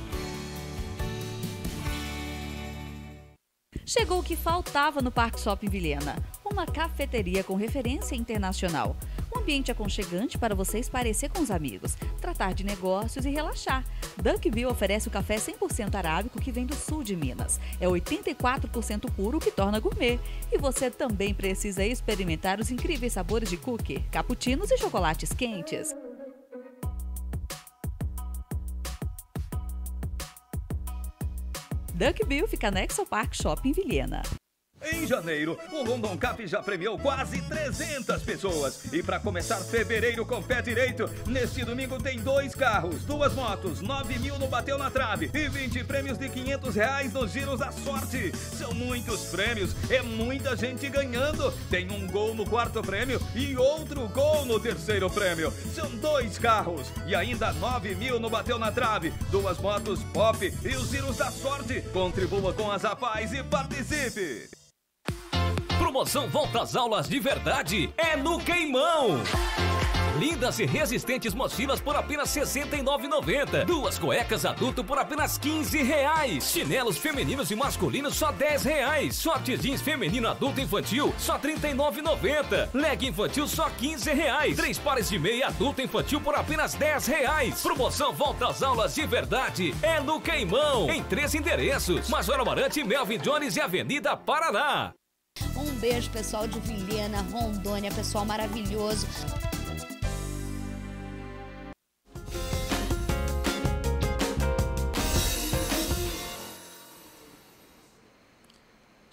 Chegou o que faltava no Parque Shopping Vilhena, uma cafeteria com referência internacional. Um ambiente aconchegante para você esparecer com os amigos, tratar de negócios e relaxar. Dunkville oferece o café 100% arábico que vem do sul de Minas. É 84% puro, o que torna gourmet. E você também precisa experimentar os incríveis sabores de cookie, cappuccinos e chocolates quentes. Dunkville fica anexo ao Parque Shopping Vilhena. Em janeiro, o Rondon Cap já premiou quase 300 pessoas. E para começar fevereiro com pé direito, neste domingo tem 2 carros, 2 motos, 9 mil no Bateu na Trave e 20 prêmios de R$500 nos giros à sorte. São muitos prêmios, é muita gente ganhando. Tem um gol no 4º prêmio e outro gol no 3º prêmio. São 2 carros e ainda 9 mil no Bateu na Trave, 2 motos pop e os giros da sorte. Contribua com as APAES e participe! Promoção Volta às Aulas de verdade é no Queimão. Lindas e resistentes mochilas por apenas R$ 69,90. 2 cuecas adulto por apenas R$ 15,00. Chinelos femininos e masculinos só R$ 10,00. Short jeans feminino adulto infantil só R$ 39,90. Leg infantil só R$ 15,00. 3 pares de meia adulto infantil por apenas R$ 10,00. Promoção Volta às Aulas de verdade é no Queimão. Em 3 endereços: Major Amarante, Melvin Jones e Avenida Paraná. Um beijo, pessoal de Vilhena, Rondônia, pessoal maravilhoso.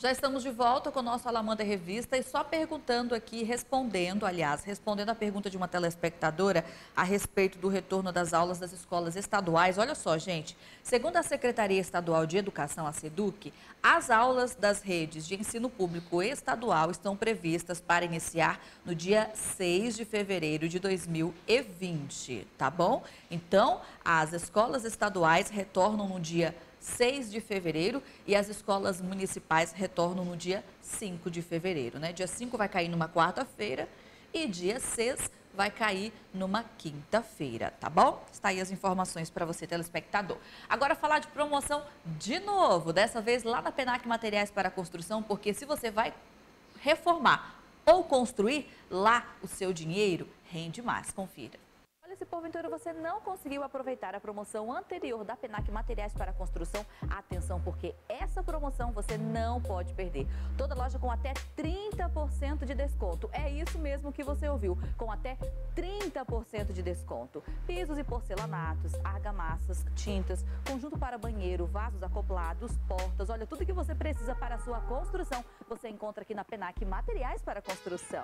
Já estamos de volta com o nosso Alamanda Revista e só perguntando aqui, respondendo a pergunta de uma telespectadora a respeito do retorno das aulas das escolas estaduais. Olha só, gente, segundo a Secretaria Estadual de Educação, a SEDUC, as aulas das redes de ensino público estadual estão previstas para iniciar no dia 6 de fevereiro de 2020, tá bom? Então, as escolas estaduais retornam no dia 6 de fevereiro e as escolas municipais retornam no dia 5 de fevereiro, né? Dia 5 vai cair numa quarta-feira e dia 6 vai cair numa quinta-feira, tá bom? Está aí as informações para você, telespectador. Agora falar de promoção de novo, dessa vez lá na Penac Materiais para Construção, porque se você vai reformar ou construir, lá o seu dinheiro rende mais. Confira. Se porventura você não conseguiu aproveitar a promoção anterior da Penac Materiais para Construção, atenção, porque essa promoção você não pode perder. Toda loja com até 30% de desconto. É isso mesmo que você ouviu, com até 30% de desconto. Pisos e porcelanatos, argamassas, tintas, conjunto para banheiro, vasos acoplados, portas. Olha, tudo que você precisa para a sua construção, você encontra aqui na Penac Materiais para Construção.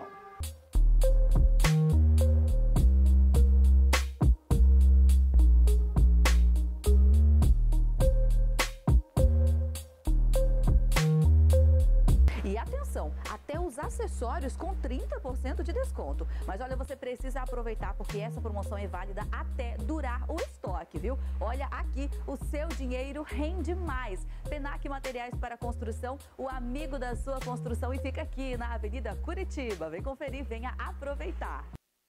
E atenção, até os acessórios com 30% de desconto. Mas olha, você precisa aproveitar porque essa promoção é válida até durar o estoque, viu? Olha aqui, o seu dinheiro rende mais. Penac Materiais para Construção, o amigo da sua construção, e fica aqui na Avenida Curitiba. Vem conferir, venha aproveitar.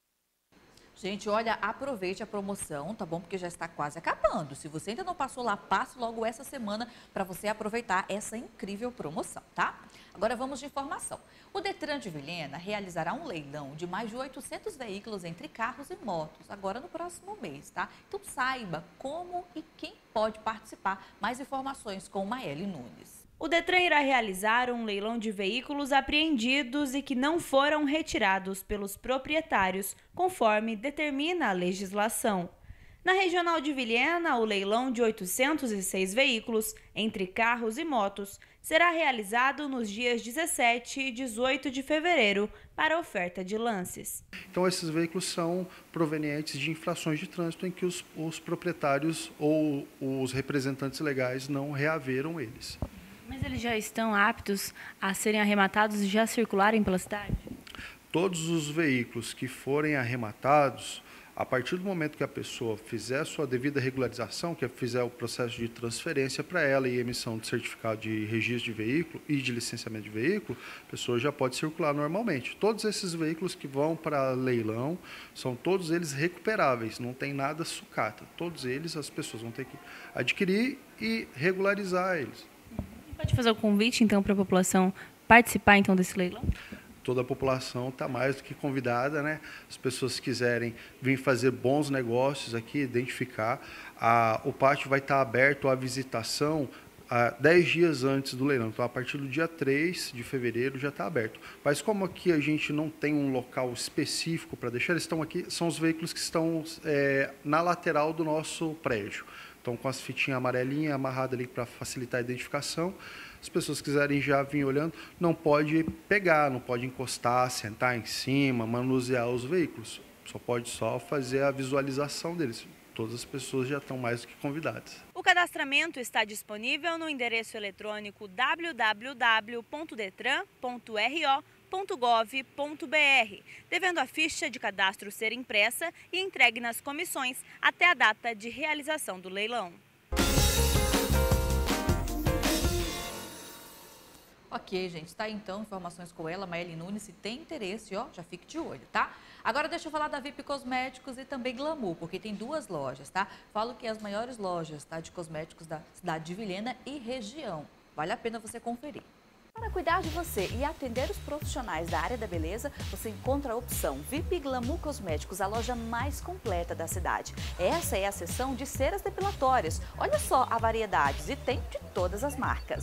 Gente, olha, aproveite a promoção, tá bom? Porque já está quase acabando. Se você ainda não passou lá, passe logo essa semana para você aproveitar essa incrível promoção, tá? Agora vamos de informação. O Detran de Vilhena realizará um leilão de mais de 800 veículos entre carros e motos, agora no próximo mês, tá? Então saiba como e quem pode participar. Mais informações com Maeli Nunes. O Detran irá realizar um leilão de veículos apreendidos e que não foram retirados pelos proprietários, conforme determina a legislação. Na Regional de Vilhena, o leilão de 806 veículos, entre carros e motos, será realizado nos dias 17 e 18 de fevereiro para oferta de lances. Então, esses veículos são provenientes de infrações de trânsito em que os proprietários ou os representantes legais não reaveram eles. Mas eles já estão aptos a serem arrematados e já circularem pela cidade? Todos os veículos que forem arrematados, a partir do momento que a pessoa fizer a sua devida regularização, que fizer o processo de transferência para ela e emissão de certificado de registro de veículo e de licenciamento de veículo, a pessoa já pode circular normalmente. Todos esses veículos que vão para leilão, são todos eles recuperáveis, não tem nada sucata. Todos eles as pessoas vão ter que adquirir e regularizar eles. Pode fazer o convite, então, para a população participar, então, desse leilão? Toda a população está mais do que convidada, né? As pessoas quiserem vir fazer bons negócios aqui, identificar. O pátio vai estar aberto à visitação 10 dias antes do leilão. Então, a partir do dia 3 de fevereiro já está aberto. Mas como aqui a gente não tem um local específico para deixar, eles estão aqui, são os veículos que estão na lateral do nosso prédio. Então, com as fitinhas amarelinhas amarradas ali para facilitar a identificação. As pessoas quiserem já vir olhando, não pode pegar, não pode encostar, sentar em cima, manusear os veículos. Pode fazer a visualização deles. Todas as pessoas já estão mais do que convidadas. O cadastramento está disponível no endereço eletrônico www.detran.ro.gov.br, devendo a ficha de cadastro ser impressa e entregue nas comissões até a data de realização do leilão. Ok, gente, tá aí então, informações com ela, Maeli Nunes, se tem interesse, ó, já fique de olho, tá? Agora deixa eu falar da VIP Cosméticos e também Glamour, porque tem duas lojas, tá? Falo que é as maiores lojas, tá, de cosméticos da cidade de Vilhena e região. Vale a pena você conferir. Para cuidar de você e atender os profissionais da área da beleza, você encontra a opção VIP Glamour Cosméticos, a loja mais completa da cidade. Essa é a seção de ceras depilatórias. Olha só a variedades e tem de todas as marcas.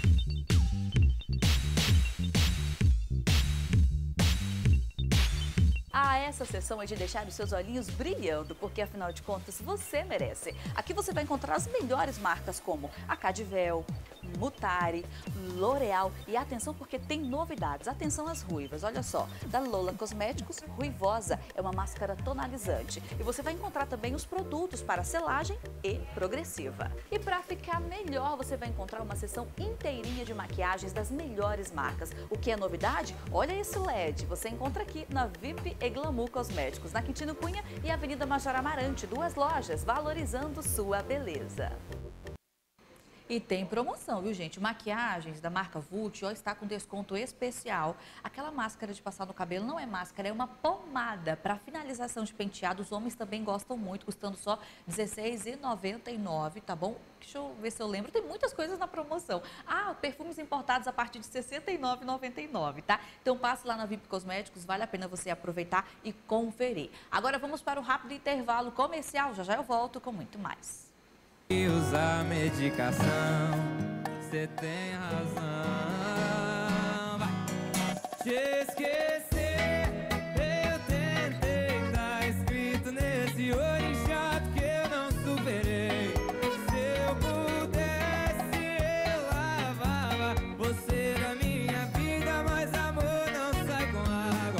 Essa sessão é de deixar os seus olhinhos brilhando, porque afinal de contas você merece. Aqui você vai encontrar as melhores marcas como a Cadvel, Mutari, L'Oreal e atenção porque tem novidades. Atenção às ruivas, olha só. Da Lola Cosméticos, Ruivosa, é uma máscara tonalizante. E você vai encontrar também os produtos para selagem e progressiva. E para ficar melhor, você vai encontrar uma seção inteirinha de maquiagens das melhores marcas. O que é novidade? Olha esse LED, você encontra aqui na VIP e Glamour Cosméticos, na Quintino Cunha e Avenida Major Amarante, 2 lojas, valorizando sua beleza. E tem promoção, viu, gente? Maquiagens da marca Vult, ó, está com desconto especial. Aquela máscara de passar no cabelo não é máscara, é uma pomada para finalização de penteado. Os homens também gostam muito, custando só R$16,99, tá bom? Deixa eu ver se eu lembro. Tem muitas coisas na promoção. Ah, perfumes importados a partir de R$69,99, tá? Então passe lá na VIP Cosméticos, vale a pena você aproveitar e conferir. Agora vamos para o rápido intervalo comercial. Já já eu volto com muito mais. E usar medicação, cê tem razão. Vai te esquecer, eu tentei, tá escrito nesse orixá que eu não superei. Se eu pudesse, eu lavava você da minha vida, mas amor não sai com água.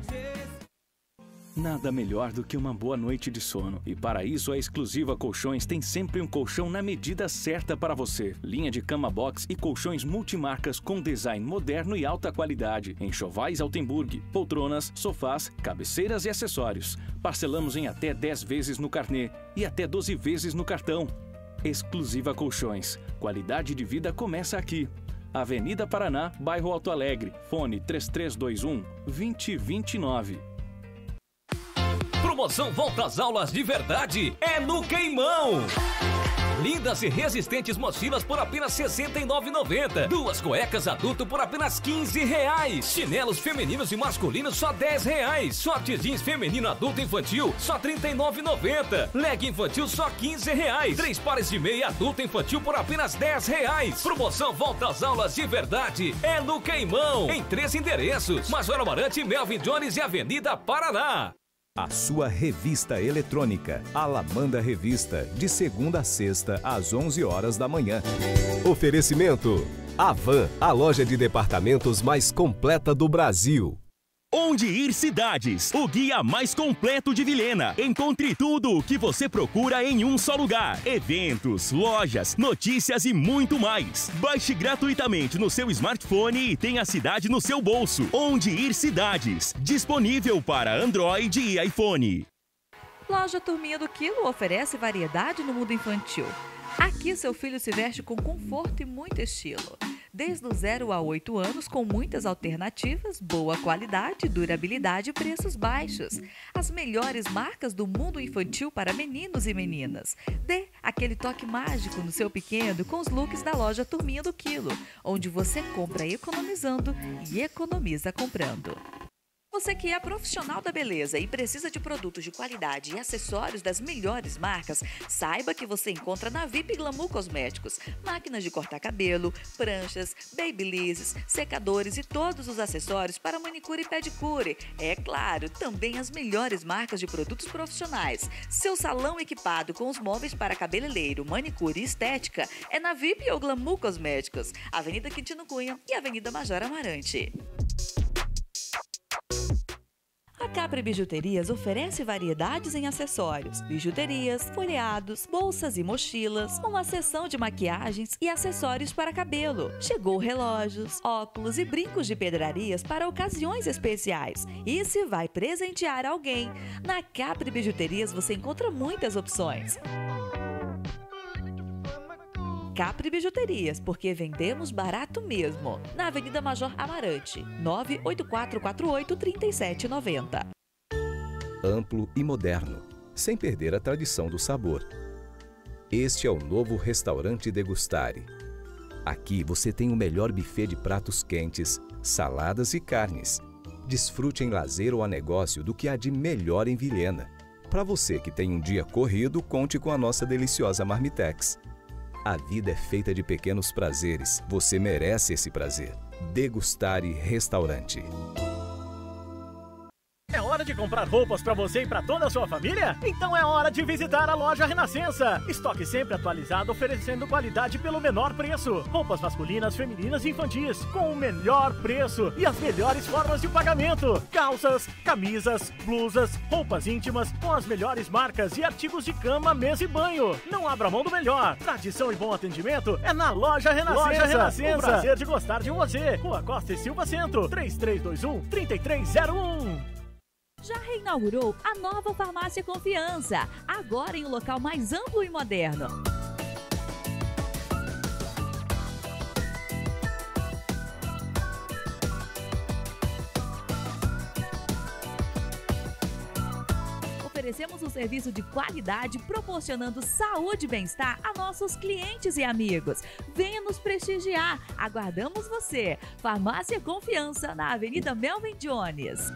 Nada melhor do que uma boa noite de sono. E para isso, a Exclusiva Colchões tem sempre um colchão na medida certa para você. Linha de cama box e colchões multimarcas com design moderno e alta qualidade. Enxovais Altenburg, poltronas, sofás, cabeceiras e acessórios. Parcelamos em até 10 vezes no carnê e até 12 vezes no cartão. Exclusiva Colchões. Qualidade de vida começa aqui. Avenida Paraná, bairro Alto Alegre. Fone 3321-2029. Promoção Volta às Aulas de Verdade é no Queimão. Lindas e resistentes mochilas por apenas R$ 69,90. 2 cuecas adulto por apenas R$ 15,00. Chinelos femininos e masculinos só R$ 10,00. Short jeans feminino adulto infantil só R$ 39,90. Leg infantil só R$ 15,00. 3 pares de meia adulto infantil por apenas R$ 10,00. Promoção Volta às Aulas de Verdade é no Queimão. Em 3 endereços: Major Amarante, Melvin Jones e Avenida Paraná. A sua revista eletrônica, Alamanda Revista, de segunda a sexta, às 11 horas da manhã. Oferecimento: Avan, a loja de departamentos mais completa do Brasil. Onde Ir Cidades, o guia mais completo de Vilhena. Encontre tudo o que você procura em um só lugar. Eventos, lojas, notícias e muito mais. Baixe gratuitamente no seu smartphone e tenha a cidade no seu bolso. Onde Ir Cidades, disponível para Android e iPhone. Loja Turminha do Quilo oferece variedade no mundo infantil. Aqui seu filho se veste com conforto e muito estilo. Desde os 0 a 8 anos, com muitas alternativas, boa qualidade, durabilidade e preços baixos. As melhores marcas do mundo infantil para meninos e meninas. Dê aquele toque mágico no seu pequeno com os looks da loja Turminha do Quilo, onde você compra economizando e economiza comprando. Você que é profissional da beleza e precisa de produtos de qualidade e acessórios das melhores marcas, saiba que você encontra na VIP Glamour Cosméticos. Máquinas de cortar cabelo, pranchas, babyliss, secadores e todos os acessórios para manicure e pedicure. É claro, também as melhores marcas de produtos profissionais. Seu salão equipado com os móveis para cabeleireiro, manicure e estética é na VIP ou Glamour Cosméticos, Avenida Quintino Cunha e Avenida Major Amarante. A Capri Bijuterias oferece variedades em acessórios, bijuterias, folheados, bolsas e mochilas, uma seção de maquiagens e acessórios para cabelo. Chegou relógios, óculos e brincos de pedrarias para ocasiões especiais. E se vai presentear alguém, na Capri Bijuterias você encontra muitas opções. Capri Bijuterias, porque vendemos barato mesmo. Na Avenida Major Amarante, 98448-3790. Amplo e moderno, sem perder a tradição do sabor. Este é o novo restaurante Degustare. Aqui você tem o melhor buffet de pratos quentes, saladas e carnes. Desfrute em lazer ou a negócio do que há de melhor em Vilhena. Para você que tem um dia corrido, conte com a nossa deliciosa Marmitex. A vida é feita de pequenos prazeres. Você merece esse prazer. Degustare Restaurante. É hora hora de comprar roupas para você e para toda a sua família? Então é hora de visitar a loja Renascença. Estoque sempre atualizado, oferecendo qualidade pelo menor preço. Roupas masculinas, femininas e infantis, com o melhor preço e as melhores formas de pagamento. Calças, camisas, blusas, roupas íntimas, com as melhores marcas e artigos de cama, mesa e banho. Não abra mão do melhor. Tradição e bom atendimento é na loja Renascença. Loja Renascença. O prazer de gostar de você. Rua Costa e Silva Centro, 3321-3301. Já reinaugurou a nova Farmácia Confiança, agora em um local mais amplo e moderno. Oferecemos um serviço de qualidade, proporcionando saúde e bem-estar a nossos clientes e amigos. Venha nos prestigiar. Aguardamos você. Farmácia Confiança, na Avenida Melvin Jones.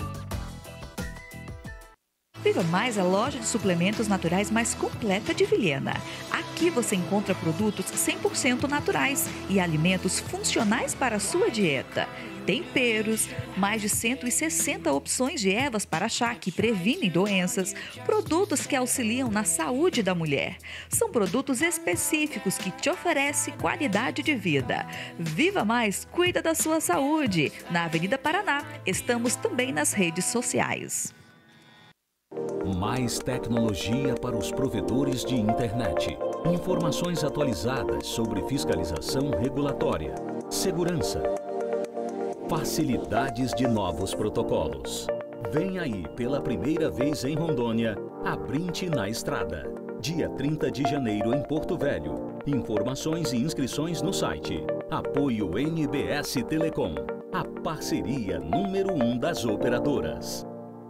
Viva Mais, a loja de suplementos naturais mais completa de Vilhena. Aqui você encontra produtos 100% naturais e alimentos funcionais para a sua dieta. Temperos, mais de 160 opções de ervas para chá que previnem doenças, produtos que auxiliam na saúde da mulher. São produtos específicos que te oferecem qualidade de vida. Viva Mais, cuida da sua saúde. Na Avenida Paraná, estamos também nas redes sociais. Mais tecnologia para os provedores de internet. Informações atualizadas sobre fiscalização regulatória, segurança. Facilidades de novos protocolos. Vem aí pela primeira vez em Rondônia, a Brint na Estrada. Dia 30 de janeiro em Porto Velho. Informações e inscrições no site. Apoio NBS Telecom. A parceria número 1 das operadoras.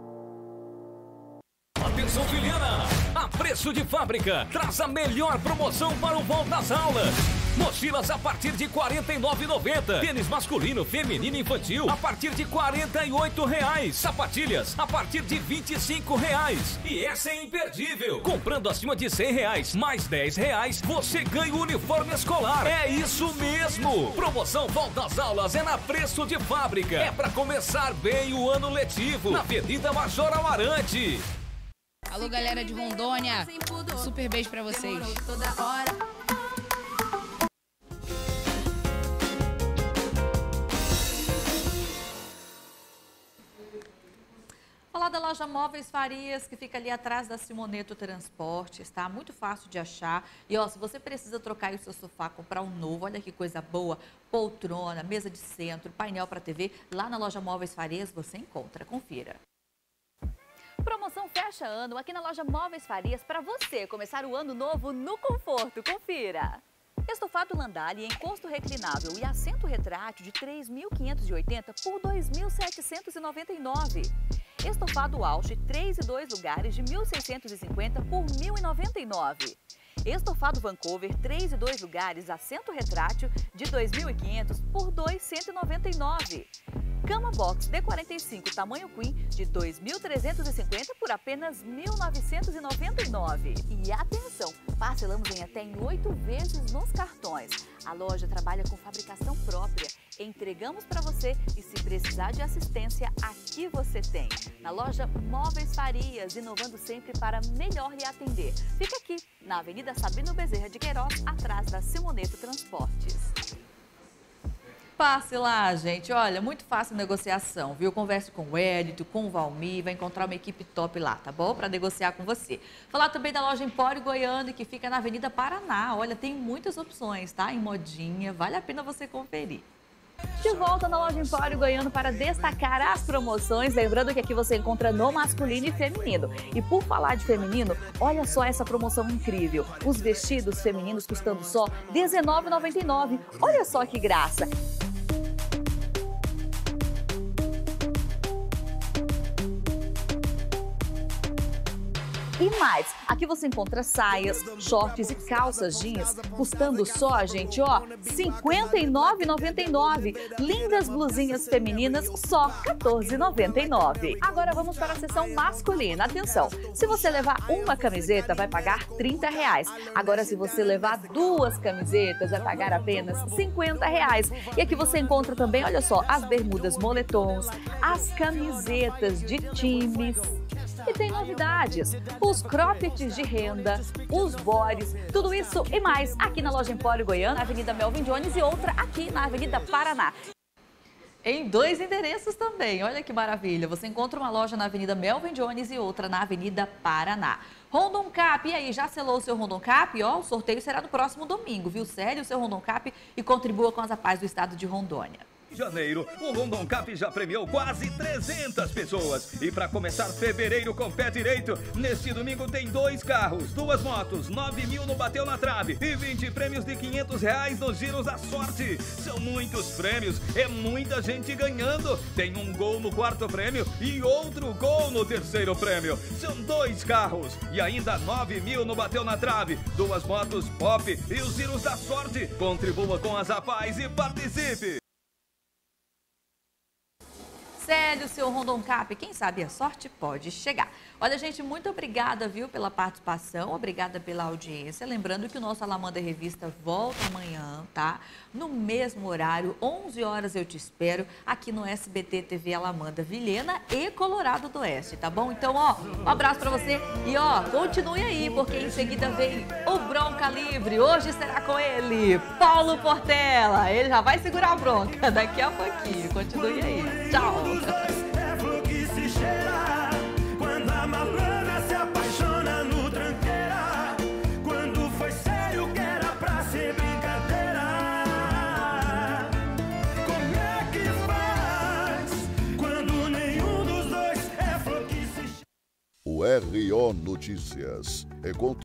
Atenção, Vilhena! A preço de fábrica, traz a melhor promoção para o volta às aulas. Mochilas a partir de R$ 49,90. Tênis masculino, feminino e infantil a partir de R$ 48,00. Sapatilhas a partir de R$ 25,00. E essa é imperdível. Comprando acima de R$ 100,00 mais R$ 10,00, você ganha o uniforme escolar. É isso mesmo. Promoção volta às aulas é na preço de fábrica. É para começar bem o ano letivo. Na Avenida Major Amarante. Alô, galera de Rondônia. Super beijo pra vocês. Falar da loja Móveis Farias, que fica ali atrás da Simoneto Transportes, tá? Muito fácil de achar. E ó, se você precisa trocar aí o seu sofá, comprar um novo, olha que coisa boa, poltrona, mesa de centro, painel para TV, lá na loja Móveis Farias você encontra. Confira. Promoção fecha ano aqui na loja Móveis Farias para você começar o ano novo no conforto. Confira! Estofado Landali em encosto reclinável e assento retrátil de R$ 3.580 por R$ 2.799. Estofado Ausch 3 e 2 lugares de R$ 1.650 por R$ 1.099. Estofado Vancouver 3 e 2 lugares assento retrátil de R$ 2.500 por R$ 2.199. Cama Box D45 tamanho Queen de R$ 2.350 por apenas R$ 1.999. E atenção, parcelamos em até 8 vezes nos cartões. A loja trabalha com fabricação própria. Entregamos para você e se precisar de assistência, aqui você tem. Na loja Móveis Farias, inovando sempre para melhor lhe atender. Fica aqui, na Avenida Sabino Bezerra de Queiroz, atrás da Simoneto Transportes. Passe lá, gente. Olha, muito fácil negociação, viu? Converse com o Edito, com o Valmir, vai encontrar uma equipe top lá, tá bom? Para negociar com você. Falar também da loja Empório Goiano, que fica na Avenida Paraná. Olha, tem muitas opções, tá? Em modinha, vale a pena você conferir. De volta na loja Empório Goiano para destacar as promoções. Lembrando que aqui você encontra no masculino e feminino. E por falar de feminino, olha só essa promoção incrível. Os vestidos femininos custando só R$ 19,99. Olha só que graça! e mais. Aqui você encontra saias, shorts e calças jeans, custando só, gente, ó, R$ 59,99. Lindas blusinhas femininas, só R$ 14,99. Agora vamos para a seção masculina. Atenção, se você levar uma camiseta, vai pagar R$ 30. Agora, se você levar 2 camisetas, vai pagar apenas R$ 50. E aqui você encontra também, olha só, as bermudas moletons, as camisetas de times. E tem novidades, os croppeds de renda, os bodies, tudo isso e mais aqui na Loja Empório Goiânia, na Avenida Melvin Jones e outra aqui na Avenida Paraná. Em 2 endereços também, olha que maravilha. Você encontra uma loja na Avenida Melvin Jones e outra na Avenida Paraná. Rondon Cap, e aí, já selou o seu Rondon Cap? Ó, o sorteio será no próximo domingo, viu? Sério, o seu Rondon Cap e contribua com as APAES do estado de Rondônia. Em janeiro, o Rondon Cap já premiou quase 300 pessoas. E para começar fevereiro com pé direito, neste domingo tem 2 carros, 2 motos, 9 mil no Bateu na Trave e 20 prêmios de R$ 500 nos Giros da Sorte. São muitos prêmios, é muita gente ganhando. Tem um gol no 4º prêmio e outro gol no 3º prêmio. São 2 carros e ainda 9 mil no Bateu na Trave, 2 motos Pop e os Giros da Sorte. Contribua com as APAES e participe! Sério, seu Rondon Cap, quem sabe a sorte pode chegar. Olha, gente, muito obrigada, viu, pela participação, obrigada pela audiência. Lembrando que o nosso Alamanda Revista volta amanhã, tá? No mesmo horário, 11 horas eu te espero, aqui no SBT TV Alamanda, Vilhena e Colorado do Oeste, tá bom? Então, ó, um abraço pra você e, ó, continue aí, porque em seguida vem o Bronca Livre. Hoje será com ele, Paulo Portela. Ele já vai segurar a bronca daqui a pouquinho. Continue aí. Tchau. É flor que se cheira quando a malandra se apaixona no tranqueira. Quando foi sério que era pra ser brincadeira. Como é que faz quando nenhum dos dois é flor que se cheira? O RO Notícias é